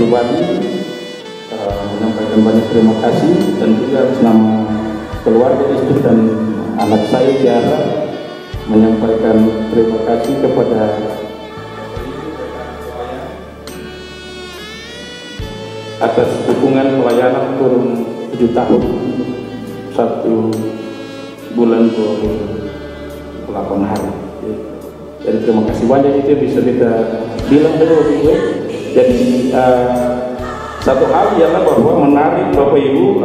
pribadi menyampaikan banyak terima kasih, dan juga atas nama keluarga, istri dan anak saya Tiara menyampaikan terima kasih kepada atas dukungan pelayanan turun 7 tahun 1 bulan 28 hari. Jadi terima kasih banyak, itu bisa kita bilang dulu gue. Jadi satu hal ialah bahwa menarik Bapak Ibu,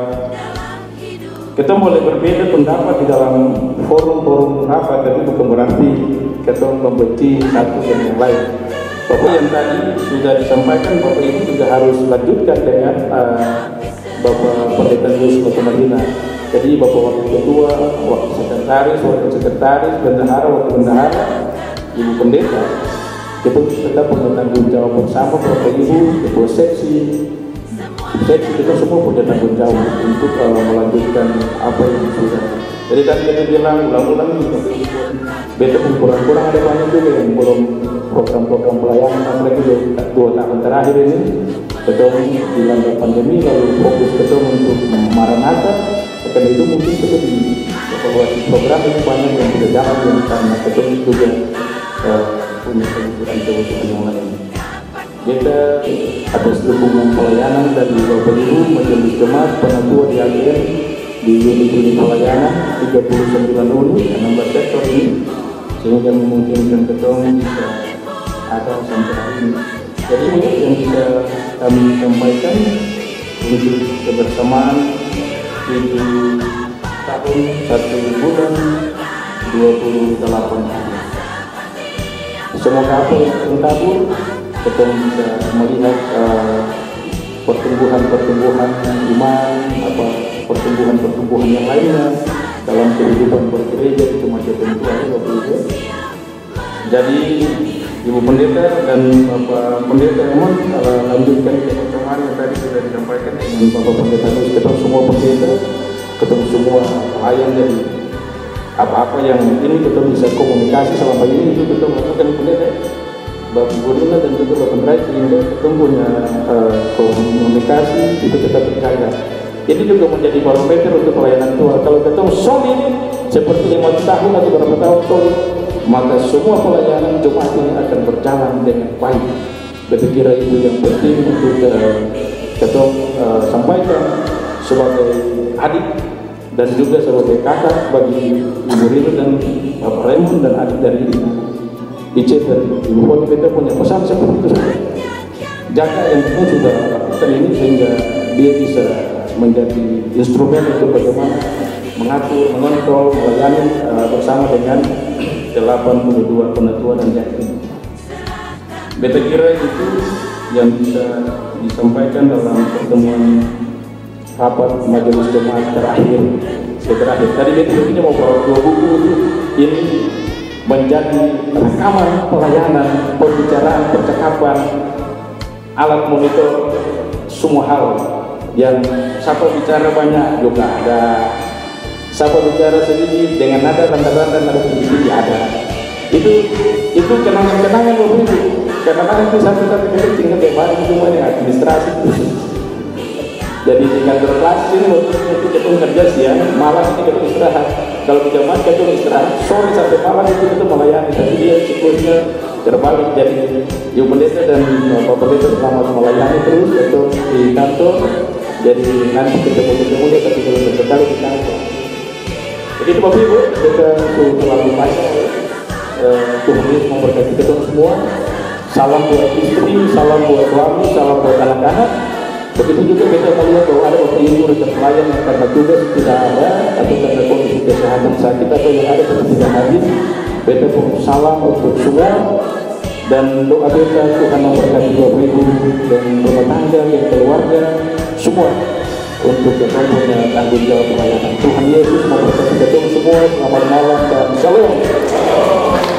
kita boleh berbeda pendapat di dalam forum-forum rapat, tapi bukan berarti kita membenci satu dan yang lain. Bapak yang tadi sudah disampaikan, Bapak Ibu juga harus lanjutkan dengan Bapak Pendeta Yus Kota Madinah. Jadi Bapak Wakil Ketua, Wakil Sekretaris, Wakil Sekretaris, Bendahara, Wakil Bendahara, Ibu Pendeta, kita tetap punya tanggung jawab bersama Bapak Ibu, Ketua Seksi kita semua punya tanggung jawab untuk melanjutkan apa yang sudah. Jadi tadi kita bilang ulang-ulang beta pun kurang-kurang ada banyak juga yang belum program-program pelayanan, apalagi 2 tahun terakhir ini ketemu dilanda pandemi, lalu fokus ketemu untuk Maranatha. Karena itu mungkin kita di evaluasi program ini banyak yang sudah jalan, karena ketemu juga punya kebutuhan yang lain. Kita atas dukungan pelayanan dari Bapak Ibu Majelis Jemaat Penatua di AGN di unit-unit pelayanan 39 unit 16 sektor ini, sehingga memungkinkan ketemu bisa ada sampai hari ini. Jadi ini yang bisa kami sampaikan untuk kebersamaan 7 tahun 1 bulan 28 hari. Semoga apa yang tertabur kita bisa melihat pertumbuhan iman, pertumbuhan yang lainnya dalam kehidupan bergereja itu macam itu ada Bapak Ibu. Jadi Ibu Pendeta dan Bapak Pendeta Emon lanjutkan pertemuan yang tadi sudah disampaikan dengan Bapak Pendeta. Kita semua pendeta, ketemu semua pelayan, jadi apa-apa yang ini kita bisa komunikasi selama ini itu kita melakukan pendeta. Bapak Gudina dan juga Bapak Ndrai, sehingga kita punya komunikasi itu kita percaya. Ini juga menjadi barometer untuk pelayanan Tuhan. Kalau kita solid seperti 5 tahun atau berapa tahun solid, maka semua pelayanan jemaat ini akan berjalan dengan baik. Saya kira itu yang penting untuk kita sampaikan sebagai adik dan juga sebagai kakak bagi Ibu Rino dan Bapak Raymond dan adik dari Ice dan Ibu Poni. Kita punya pesan seperti itu saja. Jaga yang kita sudah lakukan ini sehingga dia bisa menjadi instrumen untuk bagaimana mengatur, mengontrol, melayani bersama dengan 82 penatua dan yakin. Beta kira itu yang bisa disampaikan dalam pertemuan rapat majelis jemaat terakhir. Tadi beta begini mau bawa 2 buku itu, ini menjadi rekaman pelayanan, pembicaraan, percakapan, alat monitor semua hal. Yang siapa bicara banyak juga ada, siapa bicara sedikit dengan nada randa-randa, nada tinggi ada. Itu kenangan-kenangan Bapak Ibu. Kenangan itu satu-satu kita tinggal di semua ini administrasi. Jadi di kantor kelas ini waktu kita kerja siang, malam ini kita istirahat. Kalau di jamaah kita istirahat, sore sampai malam itu kita melayani. Tapi dia siklusnya terbalik. Jadi Ibu Pendeta dan Bapak Pendeta selamat melayani terus itu di kantor. Jadi nanti ketemu dia tapi kalau sekali di kantor. Jadi itu Bapak Ibu, kita terlalu banyak. Tuhan Yesus memberkati kita semua. Salam buat istri, salam buat suami, salam buat anak-anak. Begitu juga kita melihat bahwa ada Bapak Ibu rekan pelayan yang karena tugas tidak ada atau karena kondisi kesehatan sakit atau yang ada tapi tidak hadir. Beta pun salam untuk semua dan doa beta Tuhan memberkati Bapak Ibu dan rumah tangga dan keluarga semua untuk kita punya tanggung jawab pelayanan. Tuhan Yesus memberkati kita semua. Selamat malam dan shalom.